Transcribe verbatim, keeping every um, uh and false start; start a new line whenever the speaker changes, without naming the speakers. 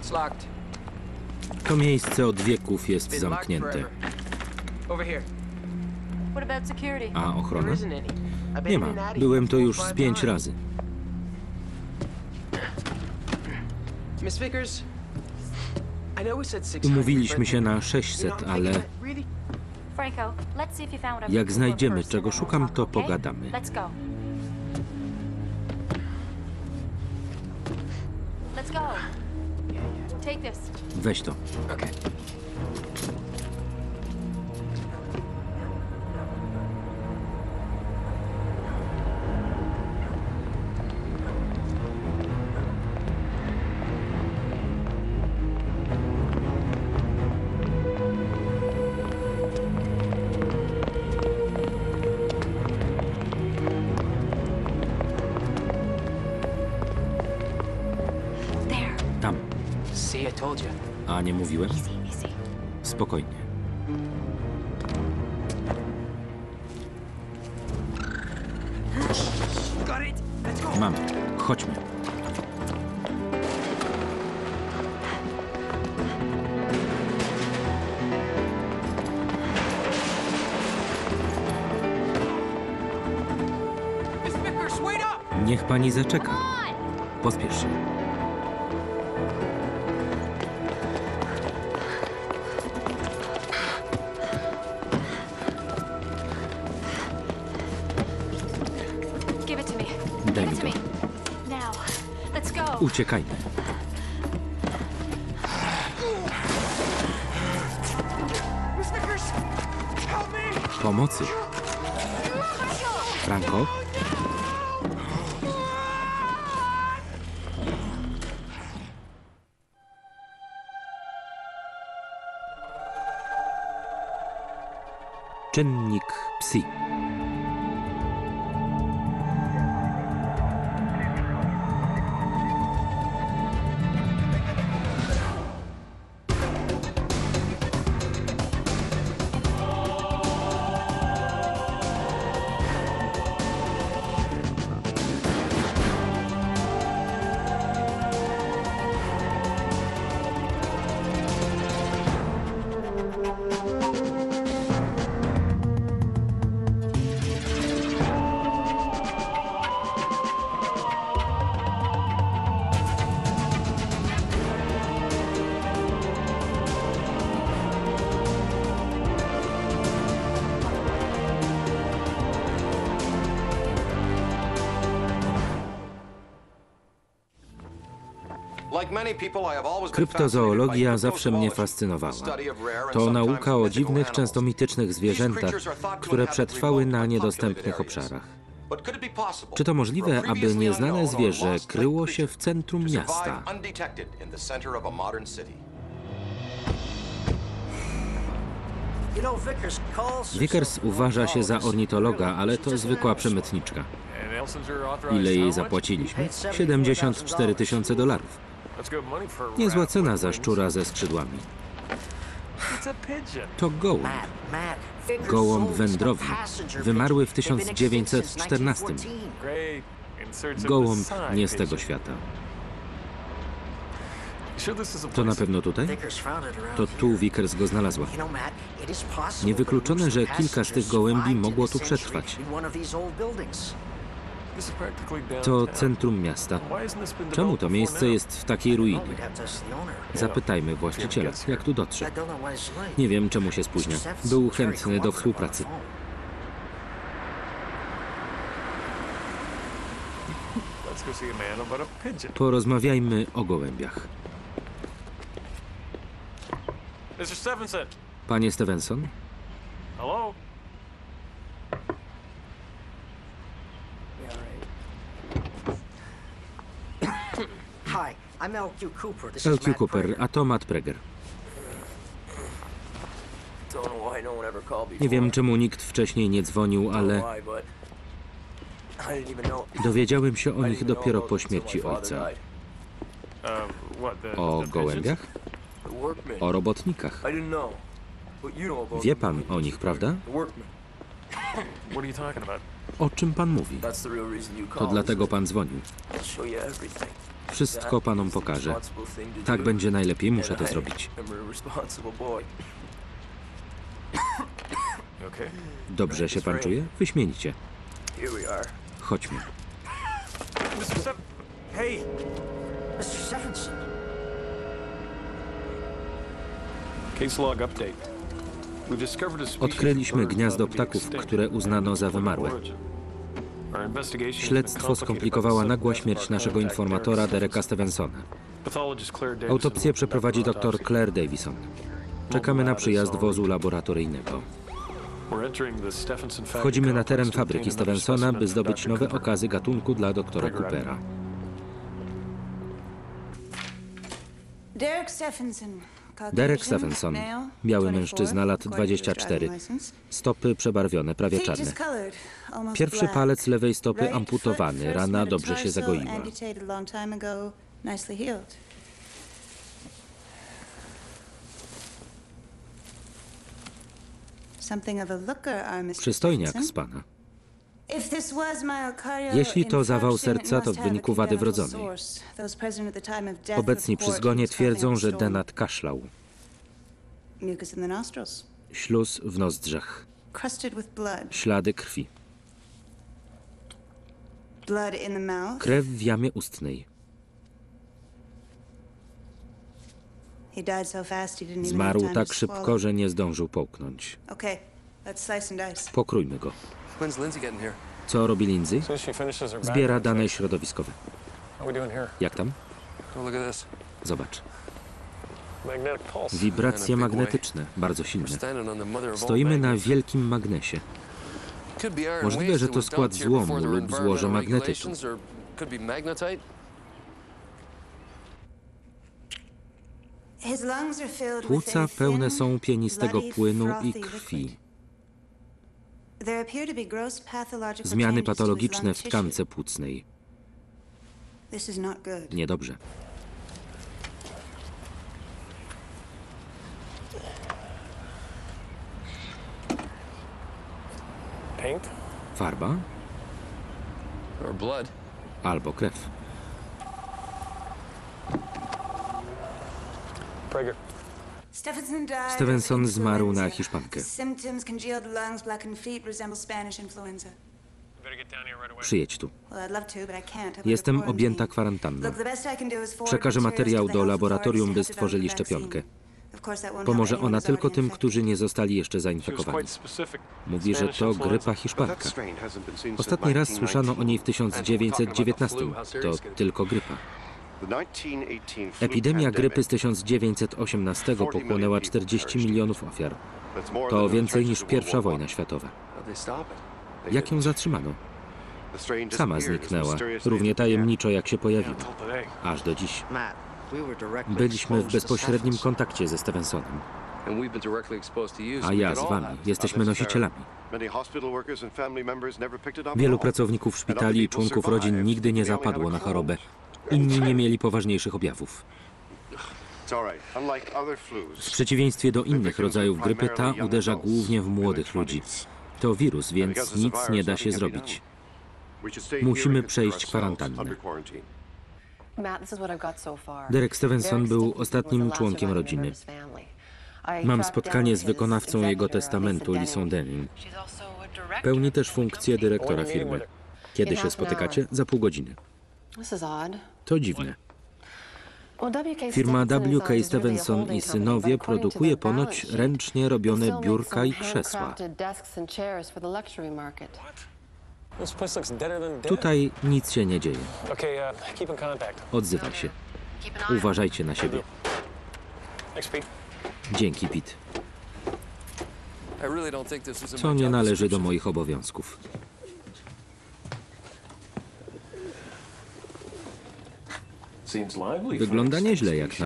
To miejsce od wieków jest zamknięte. A ochrona? Nie ma. Byłem to już z pięć razy. Umówiliśmy się na sześćset, ale jak znajdziemy, czego szukam, to pogadamy. Weź to. Tam. A nie mówiłem? Spokojnie. Mam. Chodźmy. Niech pani zaczeka. Pospiesz się. Daj mi to. Uciekajmy. Pomocy. Franco? Czynnik psi. Kryptozoologia zawsze mnie fascynowała. To nauka o dziwnych, często mitycznych zwierzętach, które przetrwały na niedostępnych obszarach. Czy to możliwe, aby nieznane zwierzę kryło się w centrum miasta? Vickers uważa się za ornitologa, ale to zwykła przemytniczka. Ile jej zapłaciliśmy? siedemdziesiąt cztery tysiące dolarów. Niezła cena za szczura ze skrzydłami. To gołąb. Gołąb wędrowny. Wymarły w tysiąc dziewięćset czternastym. Gołąb nie z tego świata. To na pewno tutaj? To tu Vickers go znalazła. Niewykluczone, że kilka z tych gołębi mogło tu przetrwać. To centrum miasta. Czemu to miejsce jest w takiej ruinie? Zapytajmy właściciela, jak tu dotrzeć. Nie wiem, czemu się spóźnia. Był chętny do współpracy. Porozmawiajmy o gołębiach. Panie Stevenson? L Q Cooper, a to Matt Prager. Nie wiem, czemu nikt wcześniej nie dzwonił, ale dowiedziałem się o nich dopiero po śmierci ojca. O gołębiach? O robotnikach. Wie pan o nich, prawda? O czym pan mówi? To dlatego pan dzwonił. Wszystko panom pokażę. Tak będzie najlepiej, muszę to zrobić. Dobrze się pan czuje? Wyśmienicie. Chodźmy. Odkryliśmy gniazdo ptaków, które uznano za wymarłe. Śledztwo skomplikowała nagła śmierć naszego informatora Dereka Stevensona. Autopsję przeprowadzi dr Claire Davison. Czekamy na przyjazd wozu laboratoryjnego. Wchodzimy na teren fabryki Stevensona, by zdobyć nowe okazy gatunku dla doktora Coopera. Derek Stephenson, biały mężczyzna, lat dwadzieścia cztery. Stopy przebarwione, prawie czarne. Pierwszy palec lewej stopy amputowany, rana dobrze się zagoiła. Przystojniak z pana. Jeśli to zawał serca, to w wyniku wady wrodzonej. Obecni przy zgonie twierdzą, że Denat kaszlał. Śluz w nozdrzach. Ślady krwi. Krew w jamie ustnej. Zmarł tak szybko, że nie zdążył połknąć. Pokrójmy go. Co robi Lindsay? Zbiera dane środowiskowe. Jak tam? Zobacz. Wibracje magnetyczne, bardzo silne. Stoimy na wielkim magnesie. Możliwe, że to skład złomu lub złoże magnetytu. Płuca pełne są pienistego płynu i krwi. Zmiany patologiczne w tkance płucnej. Niedobrze. Farba? Albo krew. Stevenson zmarł na hiszpankę. Przyjedź tu. Jestem objęta kwarantanną. Przekażę materiał do laboratorium, by stworzyli szczepionkę. Pomoże ona tylko tym, którzy nie zostali jeszcze zainfekowani. Mówi, że to grypa hiszpanka. Ostatni raz słyszano o niej w tysiąc dziewięćset dziewiętnastym. To tylko grypa. Epidemia grypy z tysiąc dziewięćset osiemnastego pochłonęła czterdzieści milionów ofiar. To więcej niż pierwsza wojna światowa. Jak ją zatrzymano? Sama zniknęła, równie tajemniczo jak się pojawiła. Aż do dziś. Byliśmy w bezpośrednim kontakcie ze Stevensonem. A ja z wami. Jesteśmy nosicielami. Wielu pracowników szpitali i członków rodzin nigdy nie zapadło na chorobę. Inni nie mieli poważniejszych objawów. W przeciwieństwie do innych rodzajów grypy, ta uderza głównie w młodych ludzi. To wirus, więc nic nie da się zrobić. Musimy przejść kwarantannę. Derek Stevenson był ostatnim członkiem rodziny. Mam spotkanie z wykonawcą jego testamentu, Lisą Denning. Pełni też funkcję dyrektora firmy. Kiedy się spotykacie? Za pół godziny. To dziwne. Firma W K Stevenson i synowie produkuje ponoć ręcznie robione biurka i krzesła. Tutaj nic się nie dzieje. Odzywaj się. Uważajcie na siebie. Dzięki, Pete. Co nie należy do moich obowiązków. Wygląda nieźle jak na